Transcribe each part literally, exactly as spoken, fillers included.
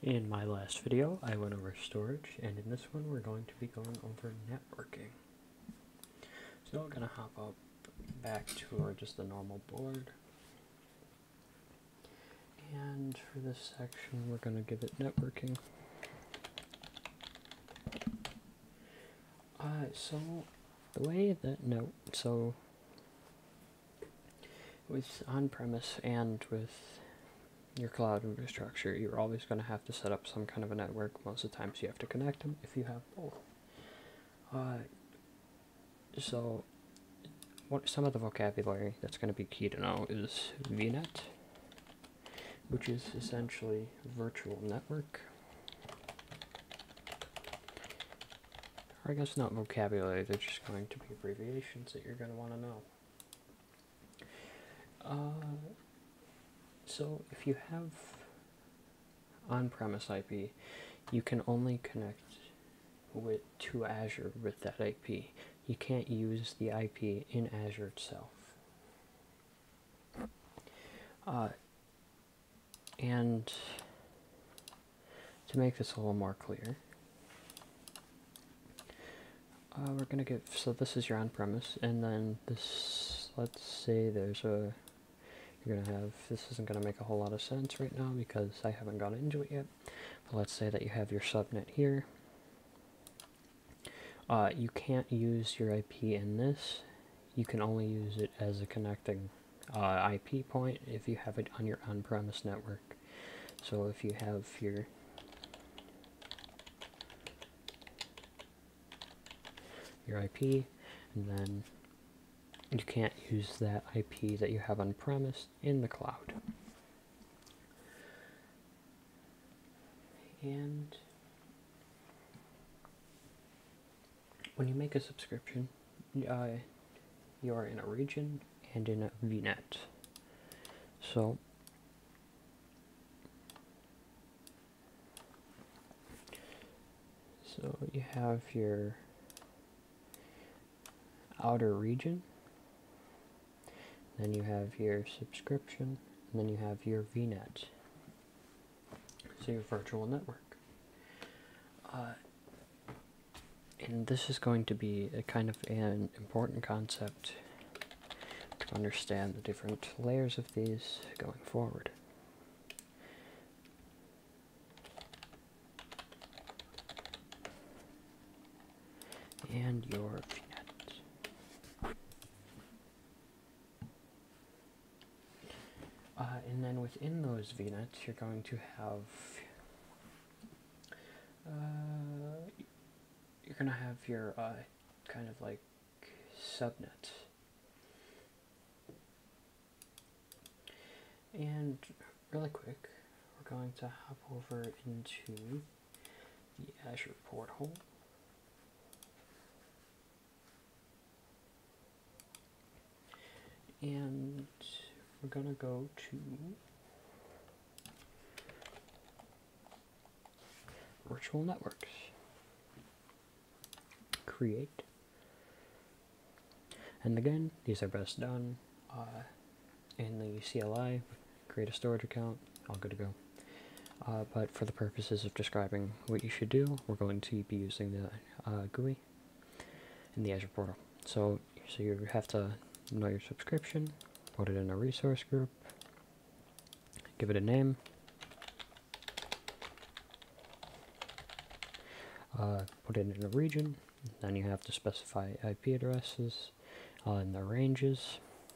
In my last video, I went over storage, and in this one, we're going to be going over networking. So we're going to hop up back to our just the normal board. And for this section, we're going to give it networking. Uh, so the way that no, so with on-premise and with your cloud infrastructure, you're always going to have to set up some kind of a network. Most of the times you have to connect them if you have both. Uh, so what some of the vocabulary that's going to be key to know is V net, which is essentially virtual network. Or I guess not vocabulary, they're just going to be abbreviations that you're going to want to know. Uh, so if you have on-premise I P, you can only connect with to Azure with that I P. You can't use the I P in Azure itself. Uh, and to make this a little more clear, uh, we're going to give, so this is your on-premise, and then this, let's say there's a, you're going to have, this isn't going to make a whole lot of sense right now because I haven't gone into it yet, but let's say that you have your subnet here. Uh, you can't use your I P in this. You can only use it as a connecting uh, I P point if you have it on your on-premise network. So if you have your your I P, and then you can't use that I P that you have on-premise in the cloud. And when you make a subscription, uh, you are in a region and in a V net. So so you have your outer region, then you have your subscription, and then you have your V net, so your virtual network. Uh, and this is going to be a kind of an important concept to understand the different layers of these going forward. And your V net. Uh, and then within those V nets, you're going to have uh, you're going to have your uh, kind of like subnet. And really quick, we're going to hop over into the Azure portal. And we're going to go to virtual networks. Create. And again, these are best done uh, in the C L I. Create a storage account, all good to go. Uh, but for the purposes of describing what you should do, we're going to be using the uh, G U I in the Azure portal. So, so you have to know your subscription, put it in a resource group, give it a name, uh, put it in a region, then you have to specify I P addresses uh, and their ranges.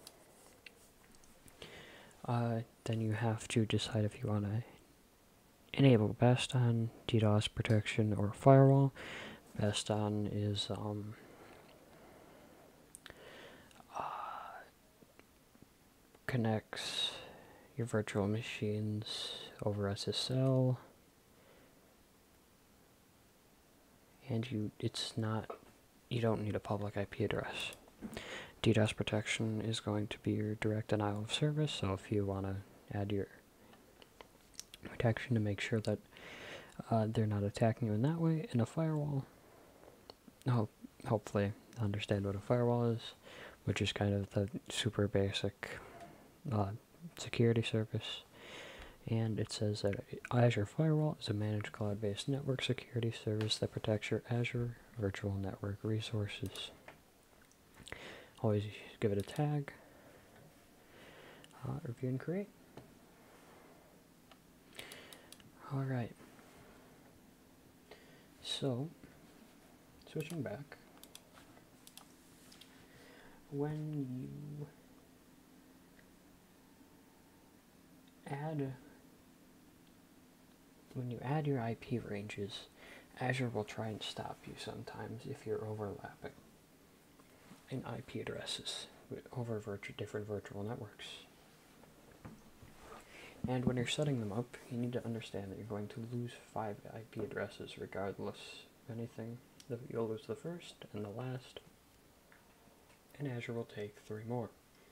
Uh, then you have to decide if you want to enable best on DDoS protection or firewall. Best on is um, uh, connects your virtual machines over S S L, and you it's not you don't need a public I P address. DDoS protection is going to be your direct denial of service, so if you want to add your protection to make sure that uh, they're not attacking you in that way, and a firewall, ho hopefully understand what a firewall is, which is kind of the super basic uh, security service. And it says that Azure Firewall is a managed cloud-based network security service that protects your Azure virtual network resources. Always give it a tag. Uh, review and create. Alright. So, switching back. When you add when you add your I P ranges, Azure will try and stop you sometimes if you're overlapping in I P addresses over virtu different virtual networks. And when you're setting them up, you need to understand that you're going to lose five I P addresses regardless of anything. You'll lose the first and the last, and Azure will take three more.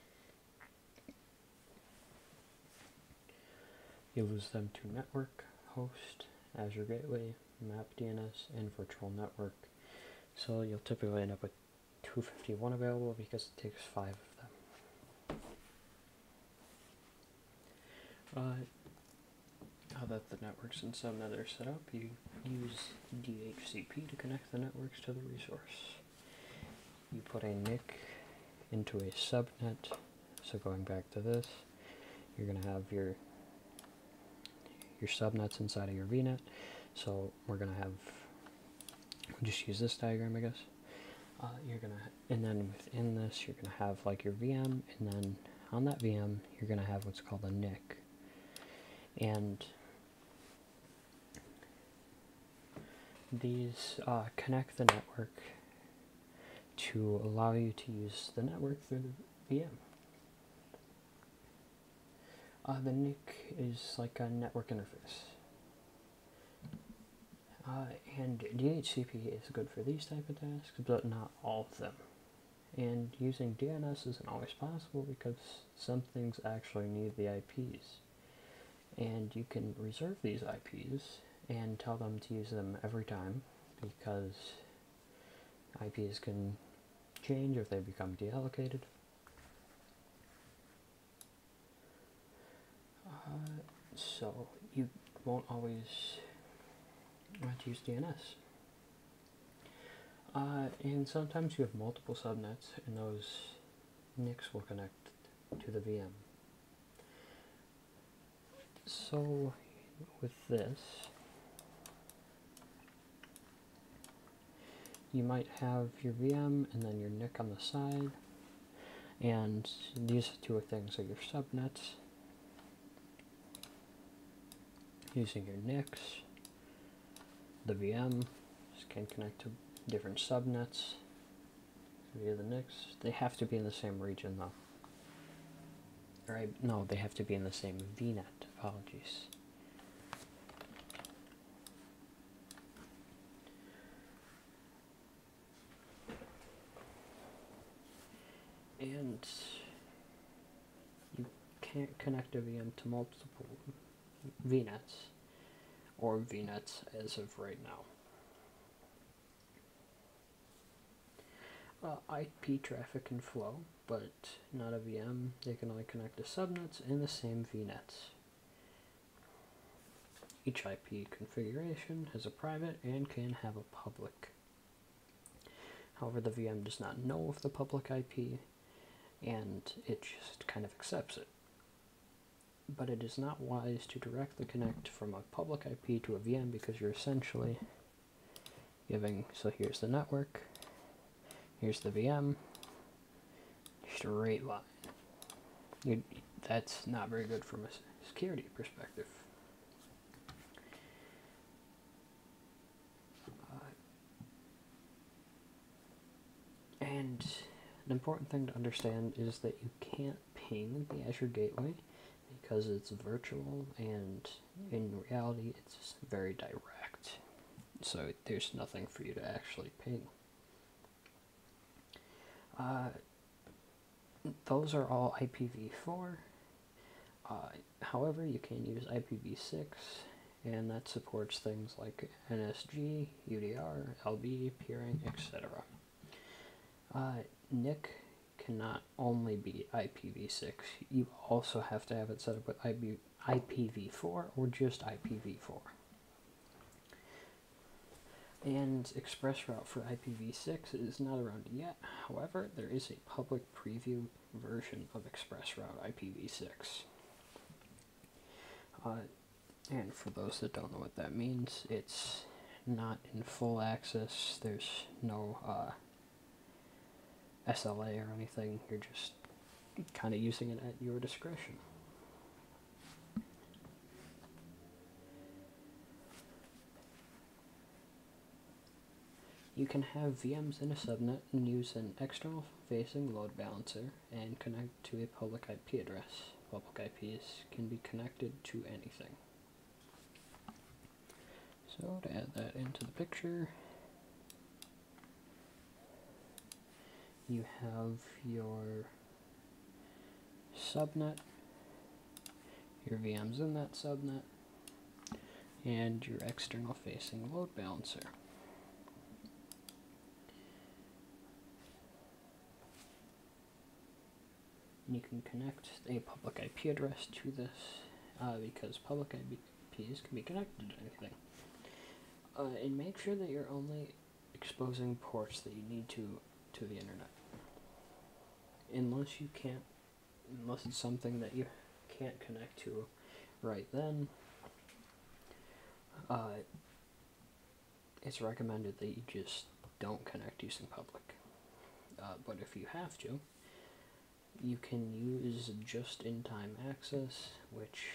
You lose them to network, host, Azure Gateway, map D N S, and virtual network. So you'll typically end up with two hundred fifty-one available because it takes five of them. Uh, now that the networks and subnet are set up, you use D H C P to connect the networks to the resource. You put a N I C into a subnet. So going back to this, you're going to have your your subnets inside of your V NET. So we're going to have, we'll just use this diagram, I guess. Uh, you're going to, and then within this, you're going to have like your V M, and then on that V M, you're going to have what's called a N I C. And these uh, connect the network to allow you to use the network through the V M. Uh, the N I C is like a network interface. Uh, and D H C P is good for these type of tasks, but not all of them. And using D N S isn't always possible because some things actually need the I Ps. And you can reserve these I Ps and tell them to use them every time, because I Ps can change if they become deallocated. Uh, so you won't always want to use D N S. Uh, and sometimes you have multiple subnets, and those N I Cs will connect to the V M. So with this, you might have your V M and then your N I C on the side, and these two things are your subnets. Using your N I Cs, the V M can connect to different subnets via the N I Cs. They have to be in the same region though. Right? No, they have to be in the same V NET. Apologies. And you can't connect a V M to multiple V NETs or V NETs as of right now. Uh, I P traffic can flow, but not a V M. They can only connect to subnets in the same V NETs. Each I P configuration has a private and can have a public. However, the V M does not know of the public I P, and it just kind of accepts it. But it is not wise to directly connect from a public I P to a V M, because you're essentially giving, so here's the network, here's the V M, straight line. You, that's not very good from a security perspective. Uh, and an important thing to understand is that you can't ping the Azure Gateway, because it's virtual, and in reality it's very direct. So there's nothing for you to actually ping. Uh, those are all I P v four. Uh, however, you can use I P v six, and that supports things like N S G, U D R, L B, peering, et cetera. Uh, N I C cannot only be I P v six. You also have to have it set up with I P v four or just I P v four. And ExpressRoute for I P v six is not around yet. However, there is a public preview version of ExpressRoute I P v six. Uh, and for those that don't know what that means, it's not in full access. There's no uh, S L A or anything. You're just kind of using it at your discretion. You can have V Ms in a subnet and use an external facing load balancer and connect to a public I P address. Public I Ps can be connected to anything. So to add that into the picture, you have your subnet, your V Ms in that subnet, and your external facing load balancer. And you can connect a public I P address to this uh, because public I P Ps can be connected to anything. Uh, and make sure that you're only exposing ports that you need to to the internet. Unless you can't, unless it's something that you can't connect to right then, uh, it's recommended that you just don't connect using public. Uh, but if you have to, you can use just-in-time access, which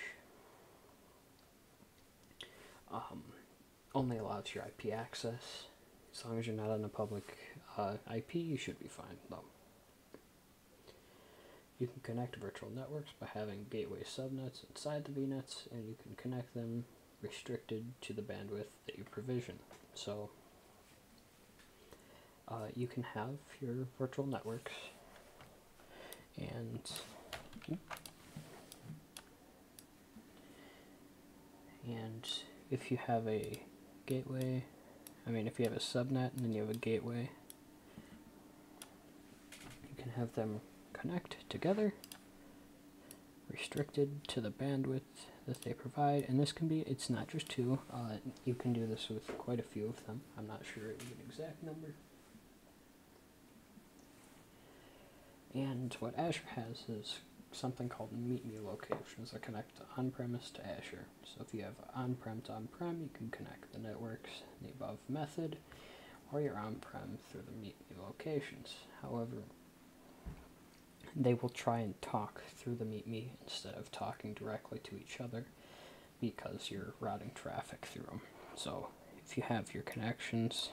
um, only allows your I P access. As long as you're not on a public uh, I P, you should be fine, though. You can connect virtual networks by having gateway subnets inside the V NETs, and you can connect them restricted to the bandwidth that you provision. So uh, you can have your virtual networks, and and if you have a gateway, I mean if you have a subnet and then you have a gateway, you can have them connect together, restricted to the bandwidth that they provide. And this can be, it's not just two, uh, you can do this with quite a few of them. I'm not sure the exact number. And what Azure has is something called Meet Me locations that connect on-premise to Azure. So if you have on-prem to on-prem, you can connect the networks in the above method, or your on-prem through the Meet Me locations. However, they will try and talk through the Meet Me instead of talking directly to each other because you're routing traffic through them. So if you have your connections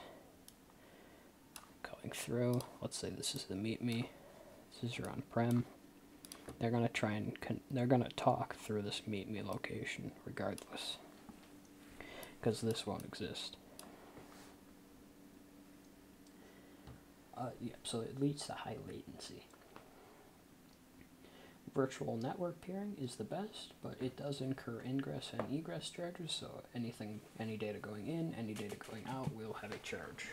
going through, let's say this is the Meet Me, this is your on-prem, they're going to try and con they're going to talk through this Meet Me location regardless, because this won't exist. Uh, yeah, so it leads to high latency. Virtual network peering is the best, but it does incur ingress and egress charges, so anything, any data going in, any data going out will have a charge.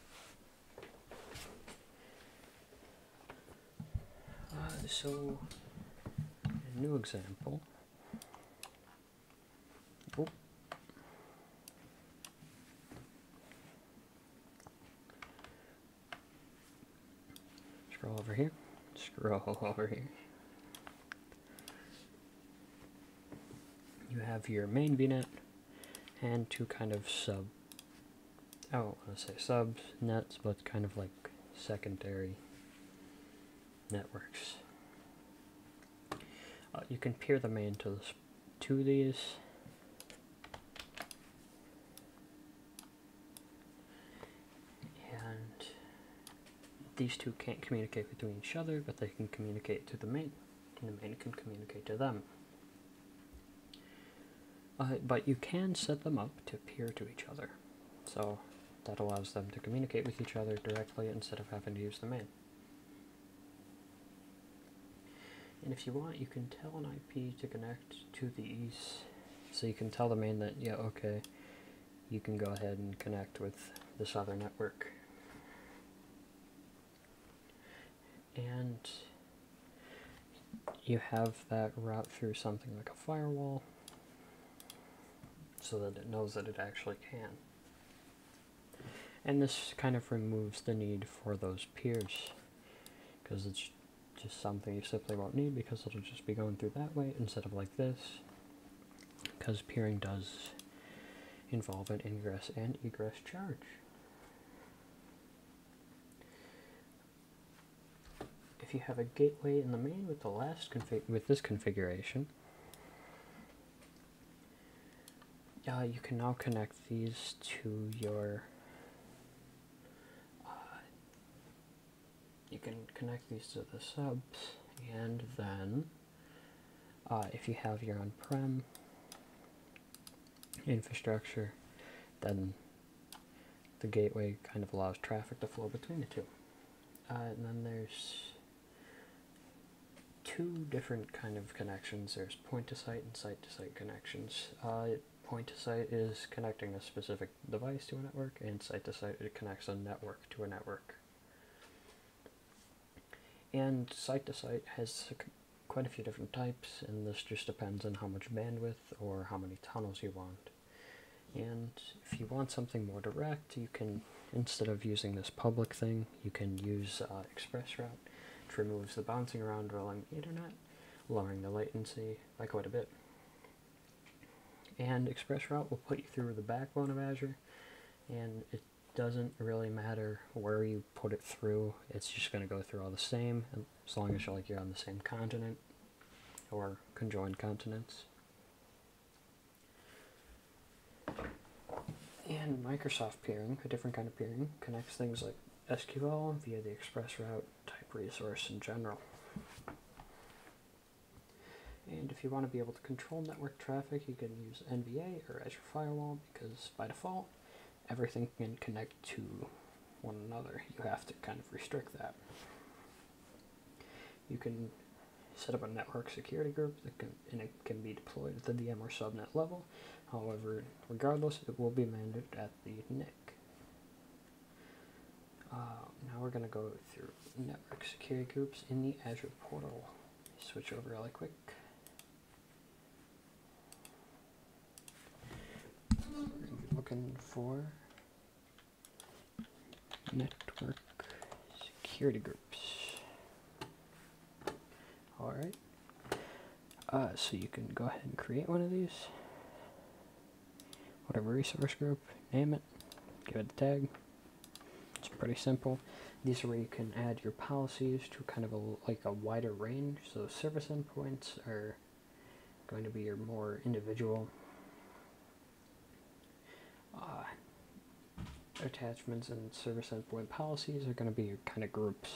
Uh, so, a new example. Oh. Scroll over here. Scroll over here. You have your main V NET and two kind of sub, I don't want to say subs, nets, but kind of like secondary networks. Uh, you can peer the main to, this, to these. And these two can't communicate between each other, but they can communicate to the main, and the main can communicate to them. Uh, but you can set them up to peer to each other, so that allows them to communicate with each other directly instead of having to use the main. And if you want, you can tell an I P to connect to these, so you can tell the main that, yeah, okay, you can go ahead and connect with this other network. And you have that route through something like a firewall so that it knows that it actually can. And this kind of removes the need for those peers, because it's just something you simply won't need because it'll just be going through that way instead of like this, because peering does involve an ingress and egress charge. If you have a gateway in the main with the last config with this configuration, uh, you can now connect these to your uh, you can connect these to the subs, and then uh, if you have your on-prem infrastructure, then the gateway kind of allows traffic to flow between the two. Uh, and then there's two different kind of connections. There's point-to-site and site-to-site connections. Uh, point-to-site is connecting a specific device to a network, and site-to-site it connects a network to a network. And site-to-site has quite a few different types, and this just depends on how much bandwidth or how many tunnels you want. And if you want something more direct, you can, instead of using this public thing, you can use uh, ExpressRoute, which removes the bouncing around along the internet, lowering the latency by quite a bit. And ExpressRoute will put you through the backbone of Azure, and it doesn't really matter where you put it through. It's just going to go through all the same, as long as you're like you're on the same continent or conjoined continents. And Microsoft peering, a different kind of peering, connects things like S Q L via the ExpressRoute type resource in general. And if you want to be able to control network traffic, you can use N V A or Azure Firewall, because by default, everything can connect to one another. You have to kind of restrict that. You can set up a network security group that can, and it can be deployed at the V M or subnet level. However, regardless, it will be managed at the N I C. Uh, now we're going to go through network security groups in the Azure portal. Switch over really quick. We're going to be looking for network security groups. Alright. Uh, so you can go ahead and create one of these. Whatever resource group, name it, give it a tag. It's pretty simple. These are where you can add your policies to kind of a, like a wider range. So service endpoints are going to be your more individual uh, attachments, and service endpoint policies are going to be your kind of groups.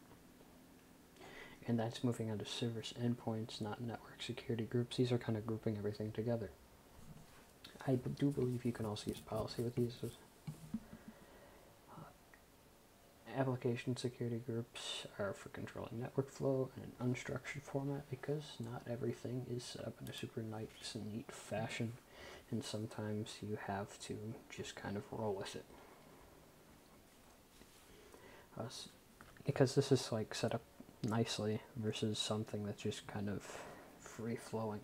And that's moving on to service endpoints, not network security groups. These are kind of grouping everything together. I do believe you can also use policy with these. Uh, application security groups are for controlling network flow in an unstructured format, because not everything is set up in a super nice and neat fashion, and sometimes you have to just kind of roll with it. Uh, because this is like set up nicely versus something that's just kind of free-flowing.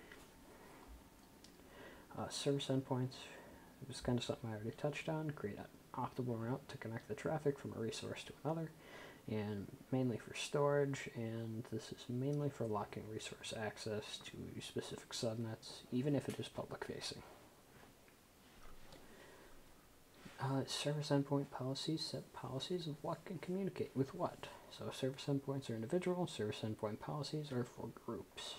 Uh, service endpoints is kind of something I already touched on. Create an optimal route to connect the traffic from a resource to another, and mainly for storage, and this is mainly for locking resource access to specific subnets, even if it is public facing. Uh, service endpoint policies set policies of what can communicate with what. So service endpoints are individual, service endpoint policies are for groups.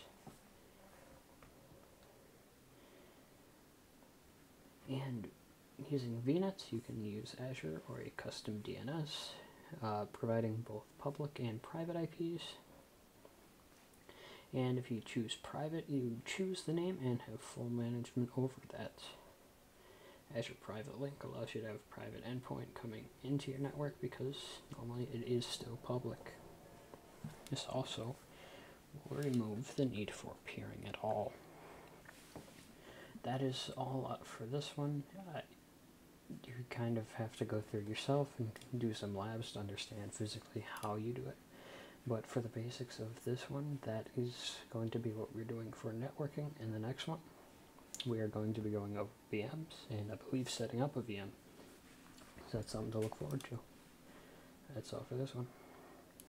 And using V NETs, you can use Azure or a custom D N S, uh, providing both public and private I Ps. And if you choose private, you choose the name and have full management over that. Azure Private Link allows you to have private endpoint coming into your network, because normally it is still public. This also will remove the need for peering at all. That is all up for this one. Uh, you kind of have to go through yourself and do some labs to understand physically how you do it. But for the basics of this one, that is going to be what we're doing for networking. In the next one, we are going to be going over V Ms, and I believe setting up a V M. So that's something to look forward to. That's all for this one.